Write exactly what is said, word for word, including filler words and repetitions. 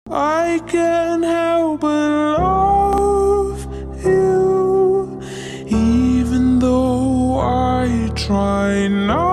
I can't help but love you, even though I try not.